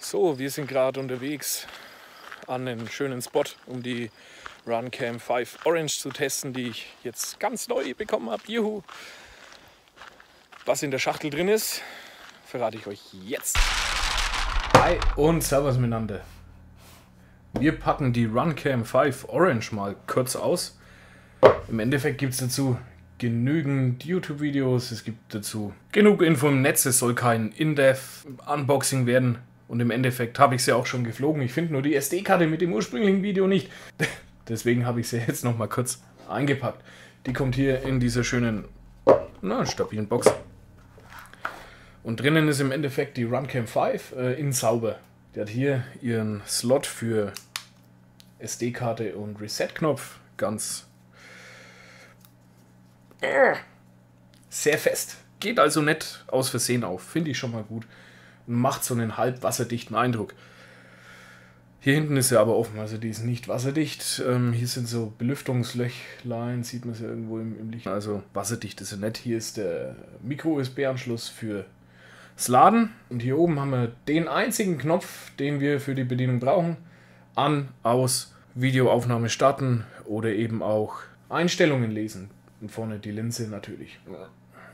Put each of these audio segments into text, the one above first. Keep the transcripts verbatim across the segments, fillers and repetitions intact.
So, wir sind gerade unterwegs an einen schönen Spot, um die Runcam fünf Orange zu testen, die ich jetzt ganz neu bekommen habe. Juhu! Was in der Schachtel drin ist, verrate ich euch jetzt. Hi und Servus miteinander. Wir packen die Runcam fünf Orange mal kurz aus. Im Endeffekt gibt es dazu genügend YouTube-Videos, es gibt dazu genug Info im Netz, es soll kein In-Depth-Unboxing werden. Und im Endeffekt habe ich sie auch schon geflogen. Ich finde nur die S D-Karte mit dem ursprünglichen Video nicht. Deswegen habe ich sie jetzt noch mal kurz eingepackt. Die kommt hier in dieser schönen, na, stabilen Box. Und drinnen ist im Endeffekt die Runcam fünf äh, in sauber. Die hat hier ihren Slot für S D-Karte und Reset-Knopf. Ganz sehr fest. Geht also nicht aus Versehen auf. Finde ich schon mal gut. Und macht so einen halb wasserdichten Eindruck. Hier hinten ist sie aber offen, also die ist nicht wasserdicht. Ähm, hier sind so Belüftungslöchlein, sieht man sie irgendwo im, im Licht. Also wasserdicht ist sie nicht. Hier ist der Micro-U S B-Anschluss für das Laden. Und hier oben haben wir den einzigen Knopf, den wir für die Bedienung brauchen. An, aus, Videoaufnahme starten oder eben auch Einstellungen lesen. Und vorne die Linse natürlich. Ja.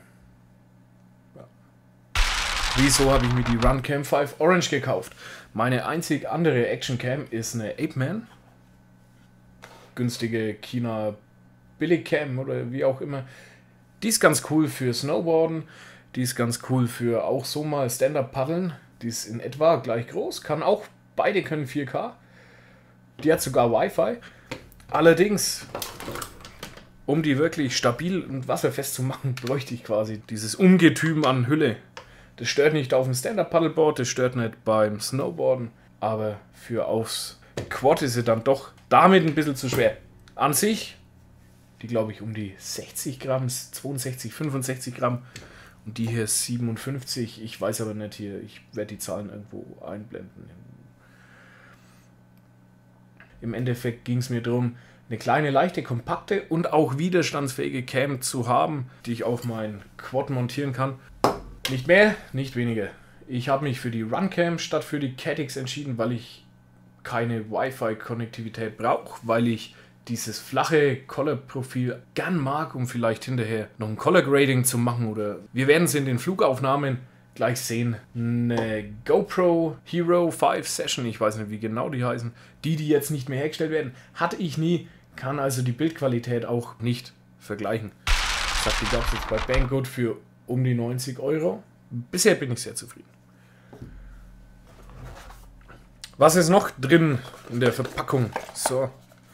Wieso habe ich mir die Runcam fünf Orange gekauft? Meine einzig andere Actioncam ist eine Apeman. Günstige China Billigcam oder wie auch immer. Die ist ganz cool für Snowboarden. Die ist ganz cool für auch so mal Stand-Up paddeln. Die ist in etwa gleich groß. Kann auch, beide können vier K. Die hat sogar Wi-Fi. Allerdings, um die wirklich stabil und wasserfest zu machen, bräuchte ich quasi dieses Ungetüm an Hülle. Das stört nicht auf dem Stand-Up-Paddleboard, das stört nicht beim Snowboarden, aber für aufs Quad ist sie dann doch damit ein bisschen zu schwer. An sich, die glaube ich um die sechzig Gramm, zweiundsechzig, fünfundsechzig Gramm und die hier siebenundfünfzig, ich weiß aber nicht hier, ich werde die Zahlen irgendwo einblenden. Im Endeffekt ging es mir darum, eine kleine, leichte, kompakte und auch widerstandsfähige Cam zu haben, die ich auf mein Quad montieren kann. Nicht mehr, nicht weniger. Ich habe mich für die Runcam statt für die Caddx entschieden, weil ich keine Wi-Fi-Konnektivität brauche, weil ich dieses flache Color-Profil gern mag, um vielleicht hinterher noch ein Color-Grading zu machen. Oder wir werden es in den Flugaufnahmen gleich sehen. Eine GoPro Hero fünf Session, ich weiß nicht, wie genau die heißen, die, die jetzt nicht mehr hergestellt werden, hatte ich nie, kann also die Bildqualität auch nicht vergleichen. Ich sag, die gab es jetzt bei Banggood für um die neunzig Euro. Bisher bin ich sehr zufrieden. Was ist noch drin in der Verpackung? So.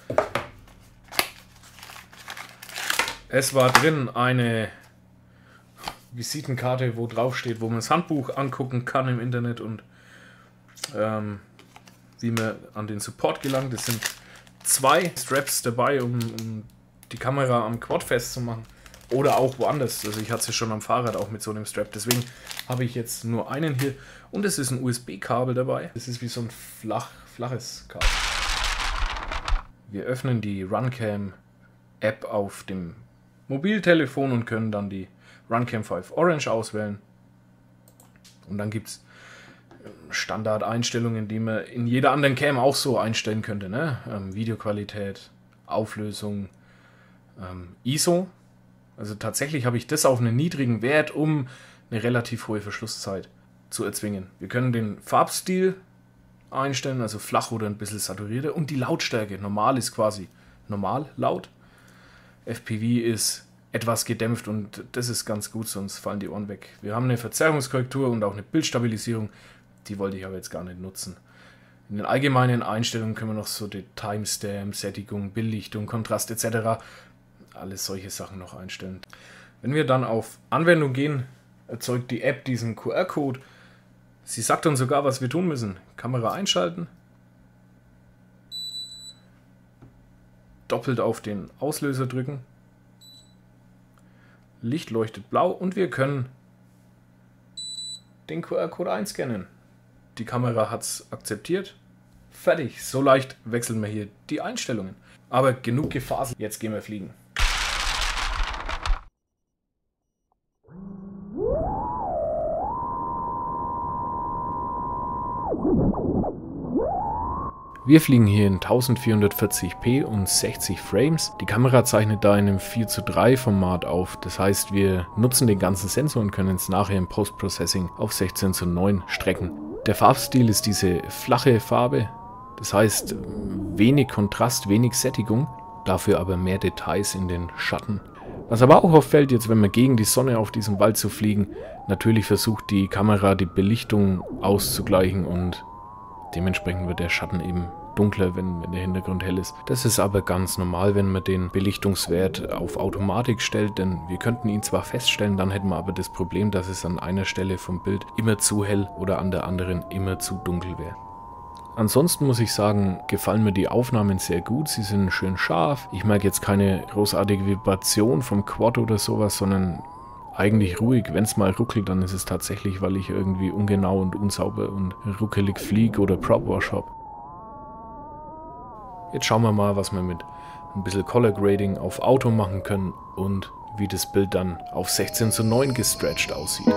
Es war drin eine Visitenkarte, wo drauf steht, wo man das Handbuch angucken kann im Internet und ähm, wie man an den Support gelangt. Es sind zwei Straps dabei, um, um die Kamera am Quad festzumachen. Oder auch woanders. Also ich hatte sie schon am Fahrrad auch mit so einem Strap. Deswegen habe ich jetzt nur einen hier. Und es ist ein U S B-Kabel dabei. Es ist wie so ein flach, flaches Kabel. Wir öffnen die Runcam-App auf dem Mobiltelefon und können dann die Runcam fünf Orange auswählen. Und dann gibt es Standardeinstellungen, die man in jeder anderen Cam auch so einstellen könnte. Ne? Ähm, Videoqualität, Auflösung, ähm, I S O. Also tatsächlich habe ich das auf einen niedrigen Wert, um eine relativ hohe Verschlusszeit zu erzwingen. Wir können den Farbstil einstellen, also flach oder ein bisschen saturierter. Und die Lautstärke. Normal ist quasi normal laut. F P V ist etwas gedämpft und das ist ganz gut, sonst fallen die Ohren weg. Wir haben eine Verzerrungskorrektur und auch eine Bildstabilisierung. Die wollte ich aber jetzt gar nicht nutzen. In den allgemeinen Einstellungen können wir noch so die Timestamp, Sättigung, Bildlichtung, Kontrast et cetera alles solche Sachen noch einstellen. Wenn wir dann auf Anwendung gehen, erzeugt die App diesen Q R-Code. Sie sagt uns sogar, was wir tun müssen. Kamera einschalten. Doppelt auf den Auslöser drücken. Licht leuchtet blau und wir können den Q R-Code einscannen. Die Kamera hat es akzeptiert. Fertig. So leicht wechseln wir hier die Einstellungen. Aber genug gefaselt. Jetzt gehen wir fliegen. Wir fliegen hier in vierzehnhundertvierzig p und sechzig Frames. Die Kamera zeichnet da in einem vier zu drei Format auf. Das heißt, wir nutzen den ganzen Sensor und können es nachher im Post-Processing auf sechzehn zu neun strecken. Der Farbstil ist diese flache Farbe. Das heißt, wenig Kontrast, wenig Sättigung, dafür aber mehr Details in den Schatten. Was aber auch auffällt, jetzt wenn wir gegen die Sonne auf diesem Wald zu fliegen, natürlich versucht die Kamera die Belichtung auszugleichen und dementsprechend wird der Schatten eben dunkler, wenn, wenn der Hintergrund hell ist. Das ist aber ganz normal, wenn man den Belichtungswert auf Automatik stellt, denn wir könnten ihn zwar feststellen, dann hätten wir aber das Problem, dass es an einer Stelle vom Bild immer zu hell oder an der anderen immer zu dunkel wäre. Ansonsten muss ich sagen, gefallen mir die Aufnahmen sehr gut, sie sind schön scharf. Ich merke jetzt keine großartige Vibration vom Quad oder sowas, sondern eigentlich ruhig. Wenn es mal ruckelt, dann ist es tatsächlich, weil ich irgendwie ungenau und unsauber und ruckelig fliege oder Propwash habe. Jetzt schauen wir mal, was wir mit ein bisschen Color Grading auf Auto machen können und wie das Bild dann auf sechzehn zu neun gestretched aussieht.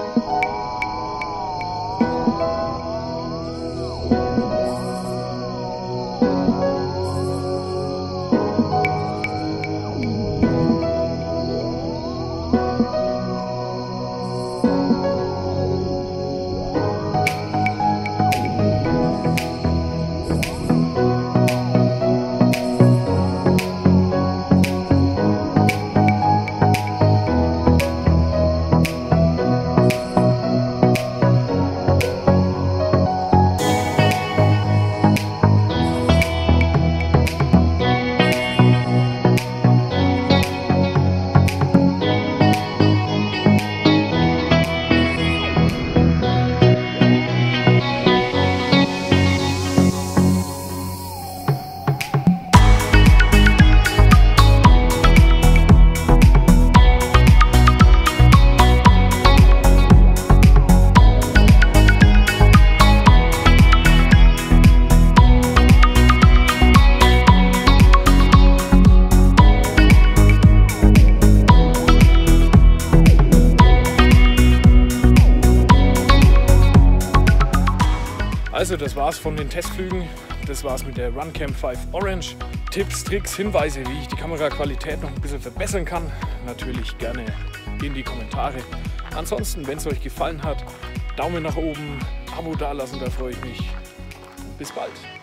Also das war's von den Testflügen, das war's mit der Runcam fünf Orange. Tipps, Tricks, Hinweise, wie ich die Kameraqualität noch ein bisschen verbessern kann, natürlich gerne in die Kommentare. Ansonsten, wenn es euch gefallen hat, Daumen nach oben, Abo dalassen, da freue ich mich. Bis bald.